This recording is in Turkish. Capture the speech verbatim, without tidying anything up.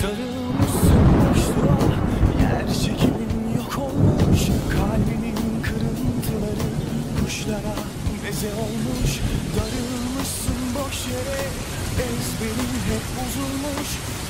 Sarılmışsın boşluğa, yer çekimin yok olmuş. Kalbimin kırıntıları kuşlara meze olmuş. Darılmışsın boş yere, ezberin hep bozulmuş.